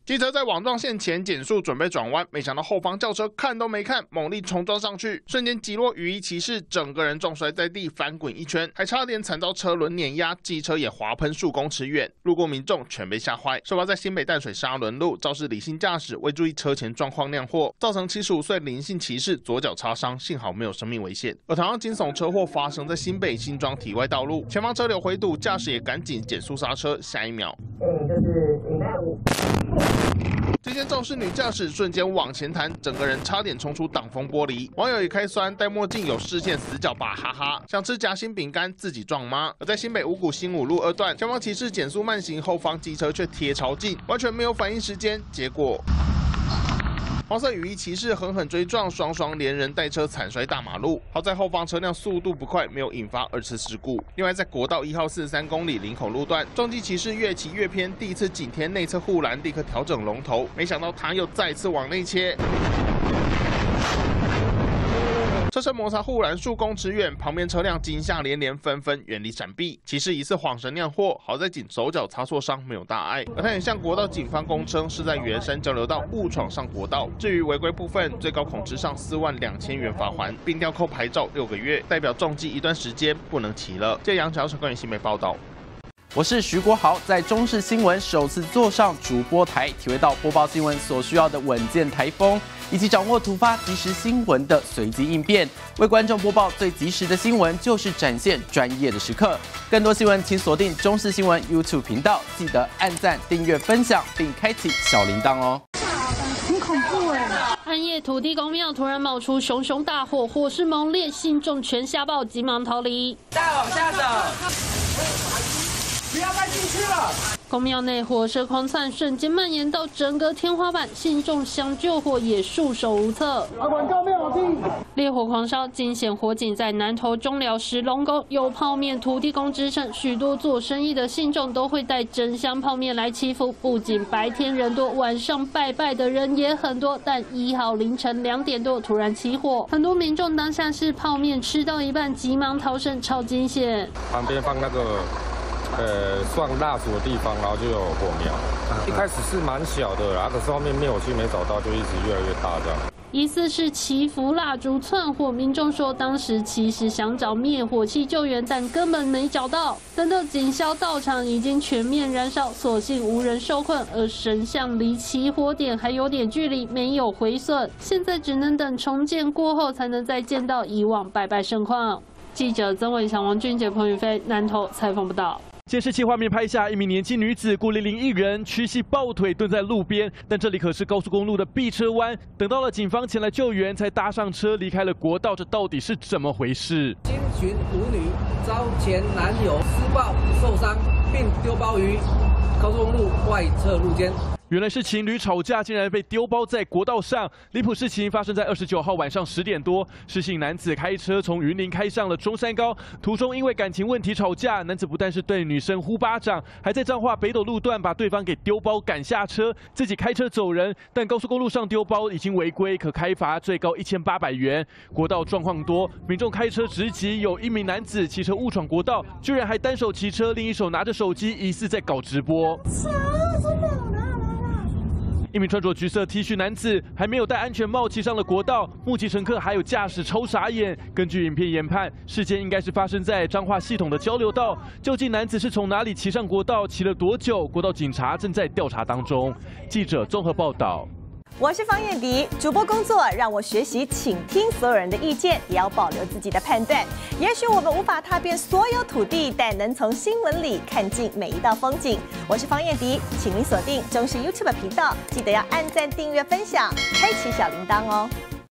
机车在网撞线前减速准备转弯，没想到后方轿车看都没看，猛力冲撞上去，瞬间击落雨衣骑士，整个人重摔在地，翻滚一圈，还差点惨遭车轮碾压，机车也滑喷数公尺远，路过民众全被吓坏。事发在新北淡水沙仑路，肇事理性驾驶未注意车前状况酿祸，造成75岁林姓骑士左脚擦伤，幸好没有生命危险。而同样惊悚车祸发生在新北新庄体外道路，前方车流回堵，驾驶也赶紧减速刹车，下一秒。这件肇事女驾驶瞬间往前弹，整个人差点冲出挡风玻璃。网友也开酸，戴墨镜有视线死角吧，哈哈！想吃夹心饼干自己撞吗？而在新北五股新五路2段，前方骑士减速慢行，后方机车却贴超近，完全没有反应时间，结果。黄色雨衣骑士狠狠追撞，双连人带车惨摔大马路。好在后方车辆速度不快，没有引发2次事故。另外，在国道1号43公里林口路段，重机骑士越骑越偏，第一次紧贴内侧护栏，立刻调整龙头，没想到他又再次往内切。车身摩擦护栏数公尺远，旁边车辆惊吓连连，纷纷原地闪避。骑士疑似晃神酿祸，好在仅手脚擦挫伤，没有大碍。而他也向国道警方供称是在圆山交流道误闯上国道。至于违规部分，最高恐致上42000元罚锾，并吊扣牌照6个月，代表重记一段时间不能骑了。借杨乔陈冠宇新北报道。 我是徐国豪，在中视新闻首次坐上主播台，体会到播报新闻所需要的稳健台风，以及掌握突发即时新闻的随机应变。为观众播报最及时的新闻，就是展现专业的时刻。更多新闻请锁定中视新闻 YouTube 频道，记得按赞、订阅、分享，并开启小铃铛哦。 很恐怖哎！暗夜土地公庙突然冒出熊熊大火，火势猛烈，信众全吓爆，急忙逃离。 再往下走。不要再进去了！ 公庙内火势狂窜，瞬间蔓延到整个天花板，信众想救火也束手无策。烈火狂烧，惊险火警在南投中寮石龙宫有泡面土地公之称，许多做生意的信众都会带真香泡面来祈福。不仅白天人多，晚上拜拜的人也很多。但1号凌晨2点多突然起火，很多民众当下是泡面吃到一半，急忙逃生，超惊险。 旁边放那个。放蜡烛的地方，然后就有火苗。一开始是蛮小的啦，可是后面灭火器没找到，就一直越来越大这样。 疑似是祈福蜡烛窜火，民众说当时其实想找灭火器救援，但根本没找到。等到警消到场，已经全面燃烧，所幸无人受困，而神像离起火点还有点距离，没有毁损。现在只能等重建过后，才能再见到以往拜拜盛况。记者曾伟翔、王俊杰、彭宇飞南投采访报道。 监视器画面拍下一名年轻女子孤零零一人，屈膝抱腿蹲在路边，但这里可是高速公路的避车弯。等到了警方前来救援，才搭上车离开了国道，这到底是怎么回事？ 新群舞女遭前男友施暴受伤，并丢包于高速公路外侧路肩。 原来是情侣吵架，竟然被丢包在国道上。离谱事情发生在29号晚上10点多，施姓男子开车从云林开上了中山高，途中因为感情问题吵架，男子不但是对女生呼巴掌，还在彰化北斗路段把对方给丢包赶下车，自己开车走人。但高速公路上丢包已经违规，可开罚最高1800元。国道状况多，民众开车直击，有一名男子骑车误闯国道，居然还单手骑车，另一手拿着手机，疑似在搞直播。一名穿着橘色 T 恤男子还没有戴安全帽骑上了国道，目击乘客还有驾驶超傻眼。根据影片研判，事件应该是发生在彰化系统的交流道。究竟男子是从哪里骑上国道，骑了多久？国道警察正在调查当中。记者综合报道。 我是方燕迪，主播工作让我学习倾听所有人的意见，也要保留自己的判断。也许我们无法踏遍所有土地，但能从新闻里看尽每一道风景。我是方燕迪，请您锁定中视 YouTube 频道，记得要按赞、订阅、分享，开启小铃铛哦。